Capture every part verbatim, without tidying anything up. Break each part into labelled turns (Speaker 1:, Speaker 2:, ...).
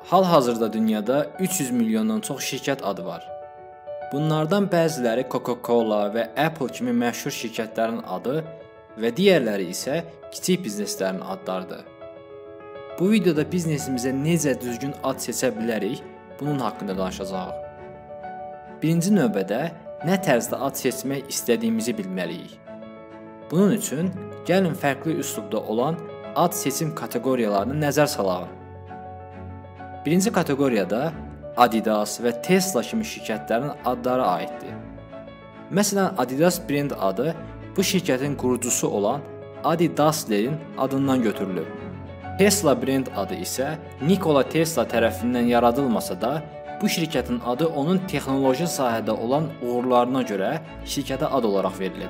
Speaker 1: Hal-hazırda dünyada üç yüz milyondan çox şirkət adı var. Bunlardan bəziləri Coca-Cola və Apple kimi məşhur şirkətlərin adı və digərləri isə kiçik bizneslərin adlarıdır. Bu videoda biznesimizə necə düzgün ad seçə bilərik, bunun haqqında danışacağıq. Birinci növbədə nə tərzdə ad seçmək istədiyimizi bilməliyik. Bunun üçün gəlin fərqli üslubda olan ad seçim kateqoriyalarını nəzər salaq. Birinci kateqoriyada Adidas və Tesla kimi şirkətlərin adları aiddir. Məsələn, Adidas brend adı bu şirkətin qurucusu olan Adi Dasslerin adından götürülüb. Tesla brend adı isə Nikola Tesla tərəfindən yaradılmasa da, bu şirkətin adı onun texnoloji sahədə olan uğurlarına görə şirkətə ad olaraq verilib.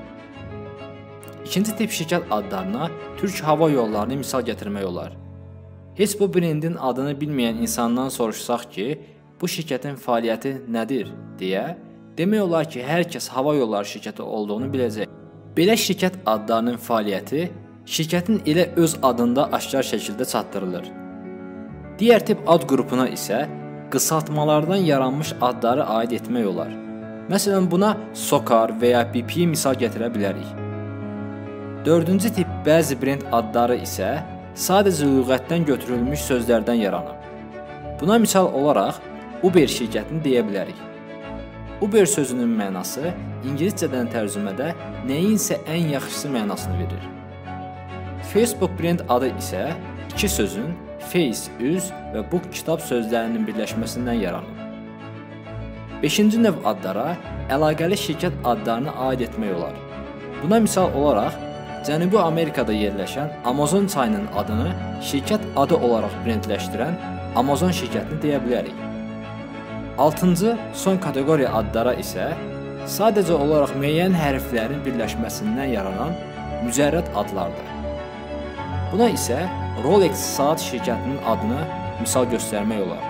Speaker 1: İkinci tip şirkət adlarına Türk Hava Yollarını misal gətirmək olar. Heç bu brendin adını bilməyən insandan soruşsaq ki, bu şirkətin fəaliyyəti nədir deyə, demək olar ki, hər kəs hava yolları şirkəti olduğunu biləcək. Belə şirkət adlarının fəaliyyəti şirkətin elə öz adında aşkar şəkildə çatdırılır. Digər tip ad qrupuna isə qısaltmalardan yaranmış adları aid etmək olar. Məsələn, buna Sokar və ya B P misal gətirə bilərik. Dördüncü tip bəzi brend adları isə sadəcə lüğətdən götürülmüş sözlərdən yaranıb. Buna misal olaraq Uber şirkətini deyə bilərik. Uber sözünün mənası ingiliscədən tərcümədə nəyinsə ən yaxşısı mənasını verir. Facebook brend adı isə iki sözün face, üz və book kitab sözlərinin birləşməsindən yaranıb. Beşinci növ adlara əlaqəli şirkət adlarını aid etmək olar. Buna misal olaraq Cənubi Amerikada yerləşən Amazon çayının adını şirkət adı olaraq brendləşdirən Amazon şirkətini deyə bilərik. Altıncı, son kateqoriya adlara isə sadəcə olaraq müəyyən hərflərin birləşməsindən yaranan mücərrəd adlardır. Buna isə Rolex saat şirkətinin adını misal göstərmək olar.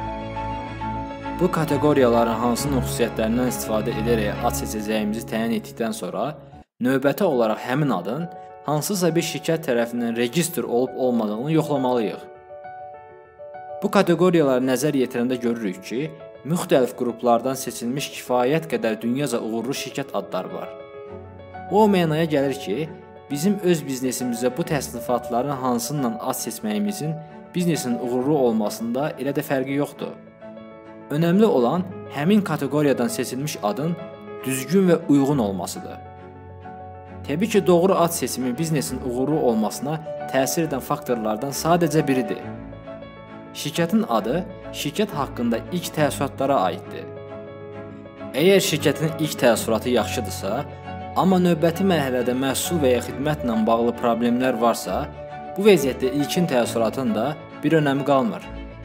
Speaker 1: Bu kateqoriyaların hansının xüsusiyyətlərindən istifadə edərək ad seçəcəyimizi təyin etdikdən sonra növbəti olaraq həmin adın hansısa bir şirkət tərəfindən registr olub-olmadığını yoxlamalıyıq. Bu kateqoriyaları nəzər yetirəndə görürük ki, müxtəlif qruplardan seçilmiş kifayət qədər dünyaca uğurlu şirkət adları var. O mənaya gəlir ki, bizim öz biznesimizə bu təsnifatların hansından ad seçməyimizin biznesin uğurlu olmasında elə də fərqi yoxdur. Önəmli olan həmin kateqoriyadan seçilmiş adın düzgün və uyğun olmasıdır. Təbii ki, doğru ad seçimi biznesin uğurlu olmasına təsir edən faktorlardan sadəcə biridir. Şirkətin adı şirkət haqqında ilk təəssüratlara aiddir. Əgər şirkətin ilk təəssüratı yaxşıdırsa, amma növbəti mərhələdə məhsul və ya xidmətlə bağlı problemlər varsa, bu vəziyyətdə ilkin təəssüratın da bir önəmi qalmır.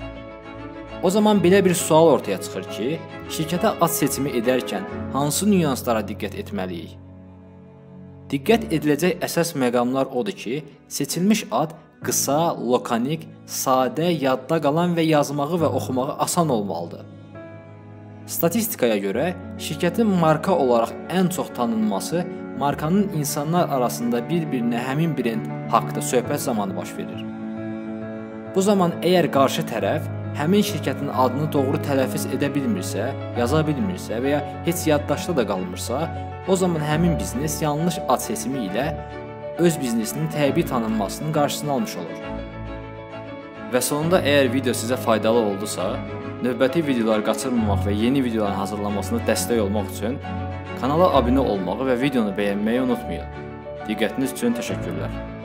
Speaker 1: O zaman belə bir sual ortaya çıxır ki, şirkətə ad seçimi edərkən hansı nüanslara diqqət etməliyik? Diqqət ediləcək əsas məqamlar odur ki, seçilmiş ad qısa, lokanik, sadə, yadda qalan və yazmağı və oxumağı asan olmalıdır. Statistikaya görə, şirkətin marka olaraq ən çox tanınması markanın insanlar arasında bir-birinə həmin brend haqqında söhbət zamanı baş verir. Bu zaman əgər qarşı tərəf həmin şirkətin adını doğru tələffüz edə bilmirsə, yaza bilmirsə və ya heç yaddaşda da qalmırsa, o zaman həmin biznes yanlış ad seçimi ilə öz biznesinin təbii tanınmasının qarşısını almış olur. Və sonunda əgər video sizə faydalı oldusa, növbəti videoları qaçırmamaq və yeni videoların hazırlanmasına dəstək olmaq üçün kanala abunə olmağı və videonu bəyənməyi unutmayın. Diqqətiniz üçün təşəkkürlər.